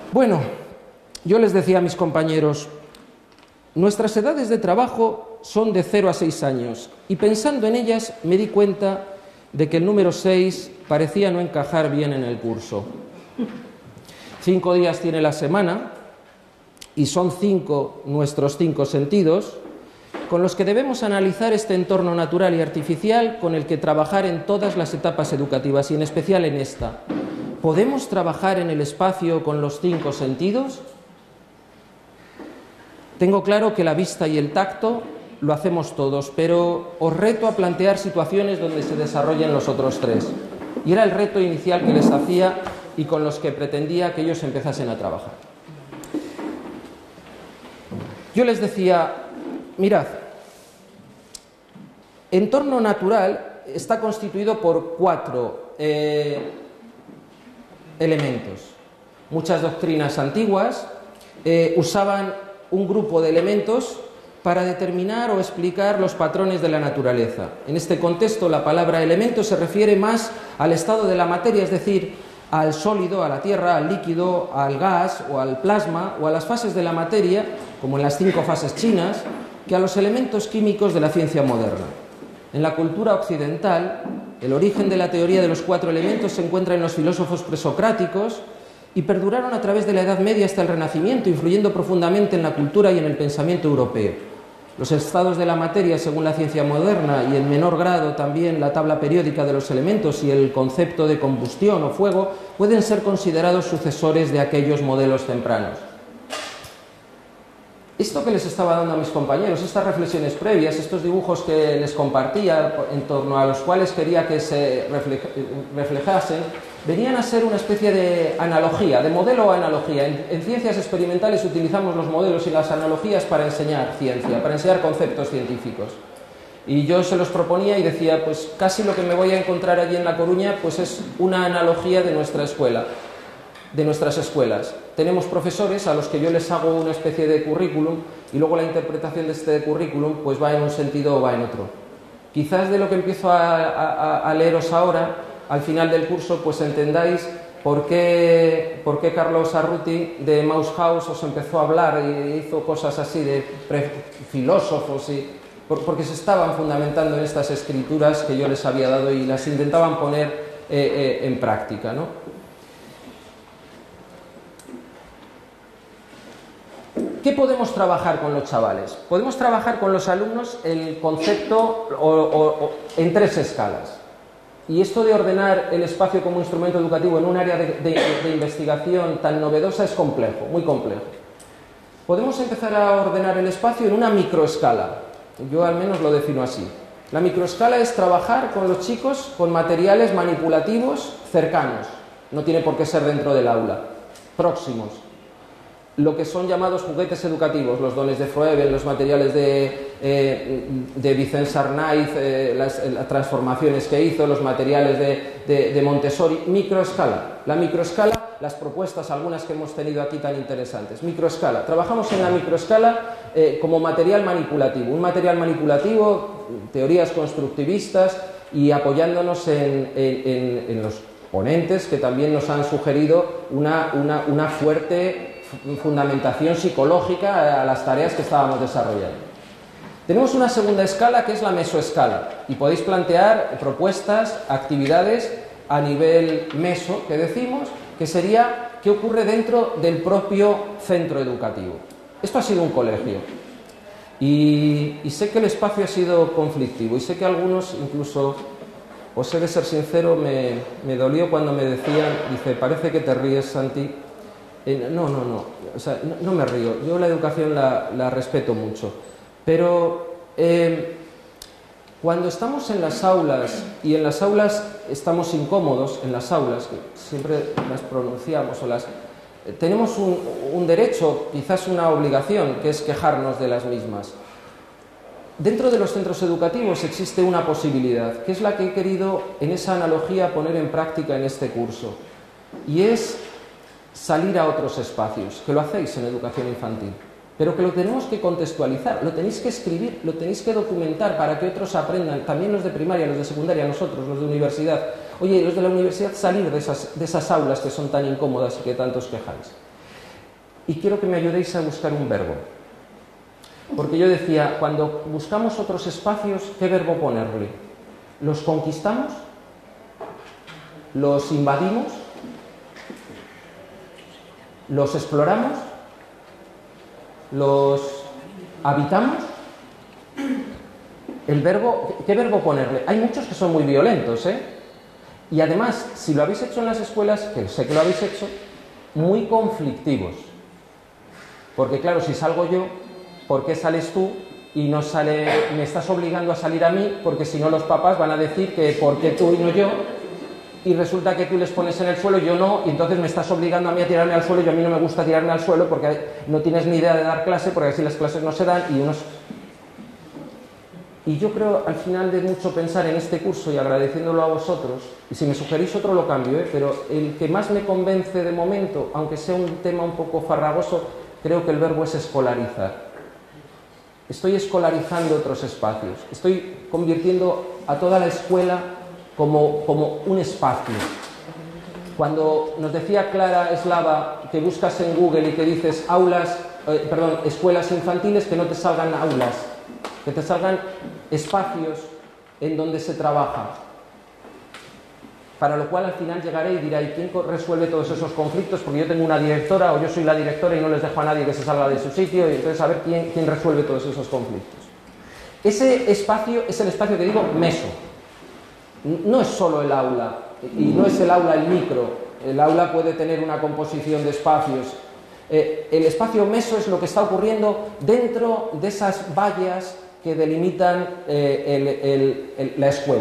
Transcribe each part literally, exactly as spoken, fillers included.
Bueno, yo les decía a mis compañeros, nuestras edades de trabajo son de cero a seis años y pensando en ellas me di cuenta de que el número seis parecía no encajar bien en el curso. Cinco días tiene la semana y son cinco nuestros cinco sentidos con los que debemos analizar este entorno natural y artificial con el que trabajar en todas las etapas educativas y en especial en esta. ¿Podemos trabajar en el espacio con los cinco sentidos? Tengo claro que la vista y el tacto lo hacemos todos, pero os reto a plantear situaciones donde se desarrollen los otros tres. Y era el reto inicial que les hacía y con los que pretendía que ellos empezasen a trabajar. Yo les decía, mirad, entorno natural está constituido por cuatro eh, elementos. Muchas doctrinas antiguas eh, usaban un grupo de elementos para determinar o explicar los patrones de la naturaleza. En este contexto, la palabra elemento se refiere más al estado de la materia, es decir, al sólido, a la tierra, al líquido, al gas o al plasma o a las fases de la materia, como en las cinco fases chinas, que a los elementos químicos de la ciencia moderna. En la cultura occidental, el origen de la teoría de los cuatro elementos se encuentra en los filósofos presocráticos y perduraron a través de la Edad Media hasta el Renacimiento, influyendo profundamente en la cultura y en el pensamiento europeo. Los estados de la materia, según la ciencia moderna, y en menor grado también la tabla periódica de los elementos y el concepto de combustión o fuego, pueden ser considerados sucesores de aquellos modelos tempranos. Esto que les estaba dando a mis compañeros, estas reflexiones previas, estos dibujos que les compartía, en torno a los cuales quería que se reflejasen, venían a ser una especie de analogía, de modelo o analogía. En, en ciencias experimentales utilizamos los modelos y las analogías para enseñar ciencia, para enseñar conceptos científicos. Y yo se los proponía y decía, pues casi lo que me voy a encontrar allí en La Coruña, pues es una analogía de nuestra escuela, de nuestras escuelas. Tenemos profesores a los que yo les hago una especie de currículum y luego la interpretación de este currículum pues va en un sentido o va en otro. Quizás de lo que empiezo a, a, a leeros ahora, al final del curso, pues entendáis por qué, por qué Carlos Arruti de Mouse House os empezó a hablar y hizo cosas así de filósofos, y, por, porque se estaban fundamentando en estas escrituras que yo les había dado y las intentaban poner eh, eh, en práctica, ¿no? ¿Qué podemos trabajar con los chavales? Podemos trabajar con los alumnos el concepto o, o, o, en tres escalas. Y esto de ordenar el espacio como instrumento educativo en un área de, de, de investigación tan novedosa es complejo, muy complejo. Podemos empezar a ordenar el espacio en una microescala. Yo al menos lo defino así. La microescala es trabajar con los chicos con materiales manipulativos cercanos. No tiene por qué ser dentro del aula. Próximos. Lo que son llamados juguetes educativos, los dones de Froeben, los materiales de, eh, de Vicence Arnaiz, eh, las, las transformaciones que hizo, los materiales de, de, de Montessori, microescala. La microescala, las propuestas, algunas que hemos tenido aquí tan interesantes. Microescala. Trabajamos en la microescala eh, como material manipulativo. Un material manipulativo, teorías constructivistas y apoyándonos en, en, en, en los ponentes que también nos han sugerido una, una, una fuerte fundamentación psicológica a las tareas que estábamos desarrollando. Tenemos una segunda escala que es la mesoescala y podéis plantear propuestas, actividades a nivel meso, que decimos, que sería qué ocurre dentro del propio centro educativo. Esto ha sido un colegio y, y sé que el espacio ha sido conflictivo y sé que algunos incluso, os he de ser sincero, me, me dolió cuando me decían, dice, parece que te ríes, Santi. Eh, no, no, no, o sea, no, no me río, yo la educación la, la respeto mucho, pero eh, cuando estamos en las aulas, y en las aulas estamos incómodos, en las aulas, que siempre las pronunciamos, o las, eh, tenemos un, un derecho, quizás una obligación, que es quejarnos de las mismas. Dentro de los centros educativos existe una posibilidad, que es la que he querido en esa analogía poner en práctica en este curso, y es salir a otros espacios, que lo hacéis en educación infantil, pero que lo tenemos que contextualizar, lo tenéis que escribir, lo tenéis que documentar para que otros aprendan, también los de primaria, los de secundaria, nosotros, los de universidad. Oye, los de la universidad, salir de esas, de esas aulas que son tan incómodas y que tanto os quejáis. y quiero que me ayudéis a buscar un verbo. Porque yo decía, cuando buscamos otros espacios, ¿qué verbo ponerle? ¿Los conquistamos? ¿Los invadimos? ¿Los exploramos? ¿Los habitamos? El verbo, ¿qué verbo ponerle? Hay muchos que son muy violentos, ¿eh? Y además, si lo habéis hecho en las escuelas, que sé que lo habéis hecho, muy conflictivos. Porque claro, si salgo yo, ¿por qué sales tú y no sale, me estás obligando a salir a mí? Porque si no los papás van a decir que ¿por qué tú y no yo? Y resulta que tú les pones en el suelo, yo no, y entonces me estás obligando a mí a tirarme al suelo, y a mí no me gusta tirarme al suelo porque no tienes ni idea de dar clase, porque así las clases no se dan, y unos... Y yo creo, al final de mucho pensar en este curso y agradeciéndolo a vosotros, y si me sugerís otro lo cambio, ¿eh? Pero el que más me convence de momento, aunque sea un tema un poco farragoso, creo que el verbo es escolarizar. Estoy escolarizando otros espacios, estoy convirtiendo a toda la escuela como, como un espacio. Cuando nos decía Clara Eslava que buscas en Google y que dices aulas, eh, perdón, escuelas infantiles, que no te salgan aulas, que te salgan espacios en donde se trabaja. Para lo cual al final llegaré y diré, ¿y quién resuelve todos esos conflictos? Porque yo tengo una directora o yo soy la directora y no les dejo a nadie que se salga de su sitio, y entonces a ver quién, quién resuelve todos esos conflictos. Ese espacio es el espacio que digo meso. No es solo el aula, y no es el aula el micro. El aula puede tener una composición de espacios. Eh, el espacio meso es lo que está ocurriendo dentro de esas vallas que delimitan eh, el, el, el, la escuela.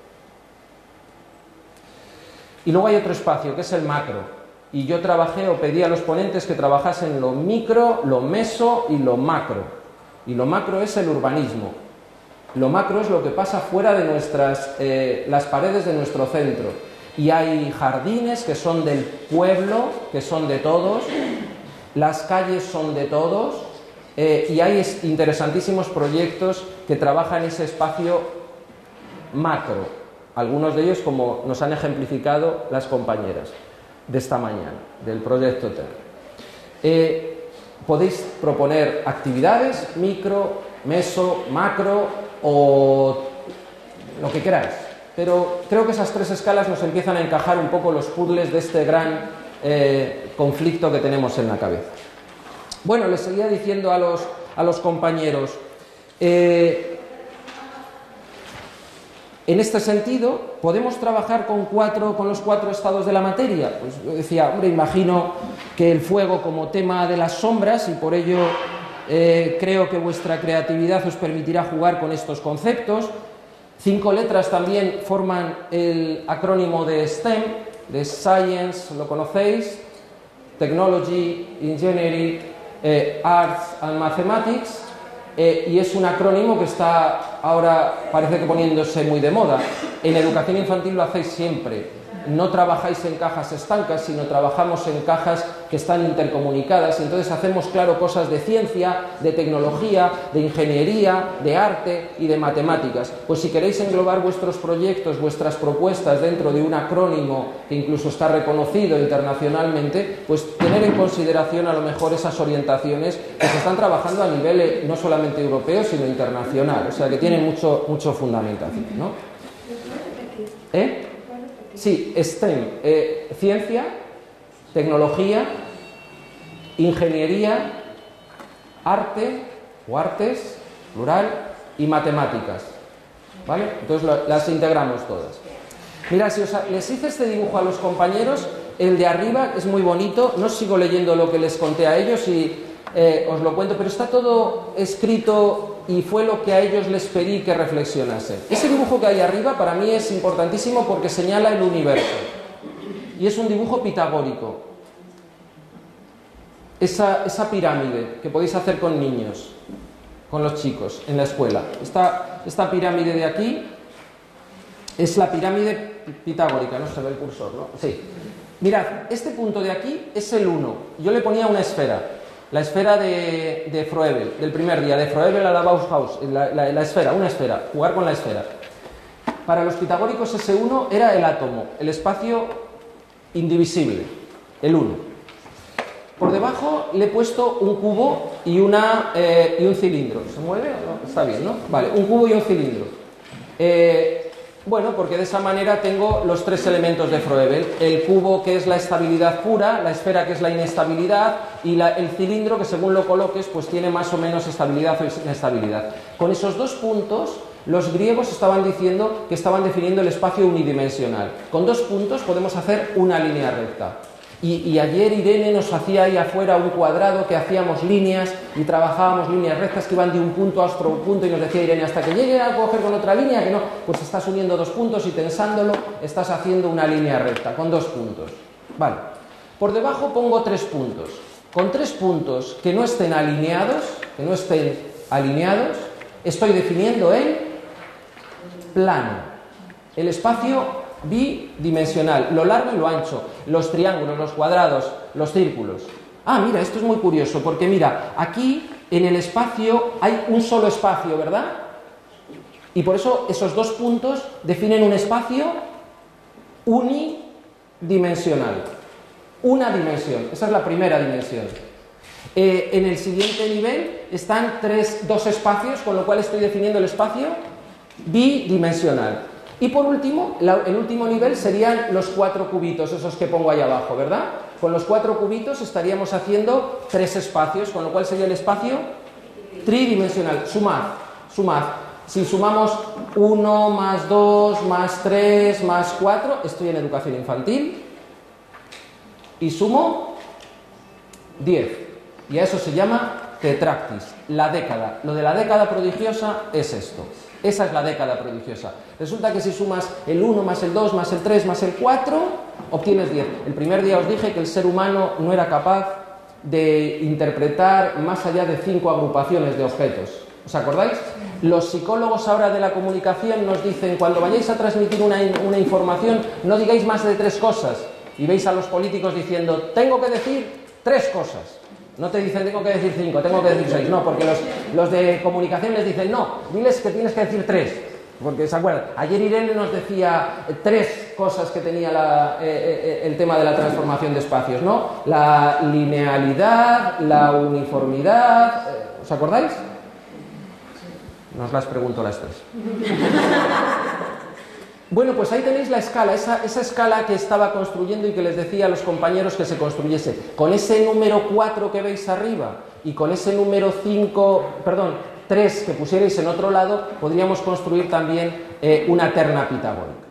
Y luego hay otro espacio, que es el macro. Y yo trabajé o pedí a los ponentes que trabajasen lo micro, lo meso y lo macro. Y lo macro es el urbanismo. Lo macro es lo que pasa fuera de nuestras, eh, las paredes de nuestro centro. Y hay jardines que son del pueblo, que son de todos. Las calles son de todos. Eh, y hay interesantísimos proyectos que trabajan ese espacio macro. Algunos de ellos, como nos han ejemplificado las compañeras de esta mañana, del proyecto T E R. Eh, podéis proponer actividades, micro, meso, macro o lo que queráis. Pero creo que esas tres escalas nos empiezan a encajar un poco los puzzles de este gran eh, conflicto que tenemos en la cabeza. Bueno, les seguía diciendo a los, a los compañeros... Eh, En este sentido, ¿podemos trabajar con, cuatro, con los cuatro estados de la materia? Pues yo decía, hombre, imagino que el fuego como tema de las sombras, y por ello eh, creo que vuestra creatividad os permitirá jugar con estos conceptos. Cinco letras también forman el acrónimo de STEM, de Science, lo conocéis, Technology, Engineering, eh, Arts and Mathematics. Eh, y es un acrónimo que está ahora, parece que poniéndose muy de moda. En educación infantil lo hacéis siempre. No trabajáis en cajas estancas, sino trabajamos en cajas que están intercomunicadas. Entonces hacemos, claro, cosas de ciencia, de tecnología, de ingeniería, de arte y de matemáticas. Pues si queréis englobar vuestros proyectos, vuestras propuestas dentro de un acrónimo que incluso está reconocido internacionalmente, pues tener en consideración a lo mejor esas orientaciones que se están trabajando a nivel no solamente europeo, sino internacional. O sea que tienen mucho, mucho fundamentación, ¿no? ¿Eh? Sí, STEM, eh, ciencia, tecnología, ingeniería, arte o artes, plural, y matemáticas, ¿vale? Entonces lo, las integramos todas. Mira, si os, les hice este dibujo a los compañeros, el de arriba es muy bonito, no sigo leyendo lo que les conté a ellos y eh, os lo cuento, pero está todo escrito y fue lo que a ellos les pedí que reflexionasen. Ese dibujo que hay arriba para mí es importantísimo porque señala el universo. Y es un dibujo pitagórico. Esa, esa pirámide que podéis hacer con niños, con los chicos, en la escuela. Esta, esta pirámide de aquí es la pirámide pitagórica, no se ve el cursor, ¿no? Sí. Mirad, este punto de aquí es el uno. Yo le ponía una esfera. La esfera de, de Froebel, del primer día, de Froebel a la Bauhaus, la, la, la esfera, una esfera, jugar con la esfera. Para los pitagóricos ese uno era el átomo, el espacio indivisible, el uno. Por debajo le he puesto un cubo y, una, eh, y un cilindro. ¿Se mueve o no? Está bien, ¿no? Vale, un cubo y un cilindro. Eh, bueno, porque de esa manera tengo los tres elementos de Froebel. El cubo, que es la estabilidad pura, la esfera, que es la inestabilidad, y la, el cilindro, que según lo coloques, pues tiene más o menos estabilidad o inestabilidad. Con esos dos puntos, los griegos estaban diciendo que estaban definiendo el espacio unidimensional. Con dos puntos podemos hacer una línea recta. Y, y ayer Irene nos hacía ahí afuera un cuadrado que hacíamos líneas y trabajábamos líneas rectas que iban de un punto a otro punto, y nos decía Irene, hasta que llegue a coger con otra línea, que no, pues estás uniendo dos puntos y tensándolo estás haciendo una línea recta con dos puntos. Vale. Por debajo pongo tres puntos. Con tres puntos que no estén alineados, que no estén alineados, estoy definiendo el plano, el espacio bidimensional, lo largo y lo ancho, los triángulos, los cuadrados, los círculos. Ah, mira, esto es muy curioso, porque mira, aquí en el espacio hay un solo espacio, ¿verdad? Y por eso esos dos puntos definen un espacio unidimensional. Una dimensión, esa es la primera dimensión. Eh, en el siguiente nivel están tres, dos espacios, con lo cual estoy definiendo el espacio bidimensional. Y por último, la, el último nivel serían los cuatro cubitos, esos que pongo ahí abajo, ¿verdad? Con los cuatro cubitos estaríamos haciendo tres espacios, con lo cual sería el espacio tridimensional. Sumad, sumad. Si sumamos uno más dos más tres más cuatro, estoy en educación infantil, y sumo diez. Y a eso se llama tetractis, la década. Lo de la década prodigiosa es esto. Esa es la década prodigiosa. Resulta que si sumas el uno más el dos más el tres más el cuatro, obtienes diez. El primer día os dije que el ser humano no era capaz de interpretar más allá de cinco agrupaciones de objetos. ¿Os acordáis? Los psicólogos ahora de la comunicación nos dicen, cuando vayáis a transmitir una, una información, no digáis más de tres cosas. Y veis a los políticos diciendo, tengo que decir tres cosas. No te dicen, tengo que decir cinco, tengo que decir seis. No, porque los, los de comunicación les dicen, no, diles que tienes que decir tres. Porque se acuerdan, ayer Irene nos decía tres cosas que tenía la, eh, eh, el tema de la transformación de espacios, ¿no? La linealidad, la uniformidad. Eh, ¿Os acordáis? No os las pregunto las tres. Bueno, pues ahí tenéis la escala, esa, esa escala que estaba construyendo y que les decía a los compañeros que se construyese. Con ese número cuatro que veis arriba y con ese número cinco, perdón, tres que pusierais en otro lado, podríamos construir también eh, una terna pitagórica.